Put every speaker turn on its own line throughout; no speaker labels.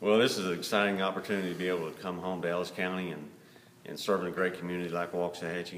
Well, this is an exciting opportunity to be able to come home to Ellis County and serve in a great community like Waxahachie.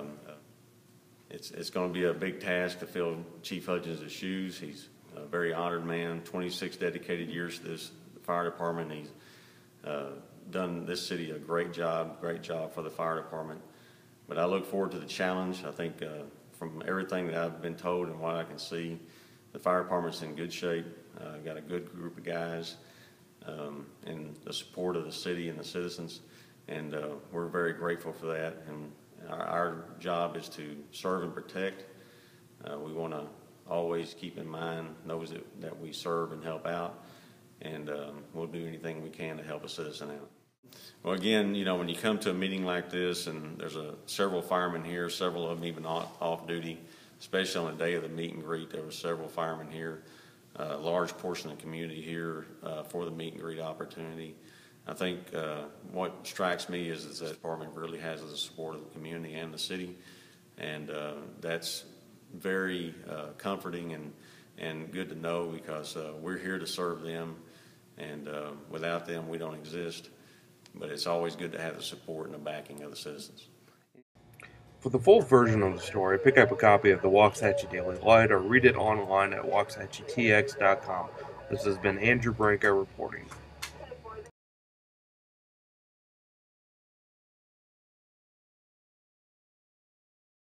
It's going to be a big task to fill Chief Hudgens' shoes. He's a very honored man, 26 dedicated years to this fire department. He's done this city a great job for the fire department. But I look forward to the challenge. I think from everything that I've been told and what I can see, the fire department's in good shape. Got a good group of guys and the support of the city and the citizens. And we're very grateful for that. And our job is to serve and protect. We want to always keep in mind those that we serve and help out. And we'll do anything we can to help a citizen out. Well, again, you know, when you come to a meeting like this, and there's several firemen here, several of them even off duty, especially on the day of the meet and greet, there were several firemen here, a large portion of the community here for the meet and greet opportunity. I think what strikes me is that the department really has the support of the community and the city, and that's very comforting and good to know, because we're here to serve them, and without them we don't exist. But it's always good to have the support and the backing of the citizens.
For the full version of the story, pick up a copy of the Waxahachie Daily Light or read it online at waxahachie.tx.com. This has been Andrew Branco reporting.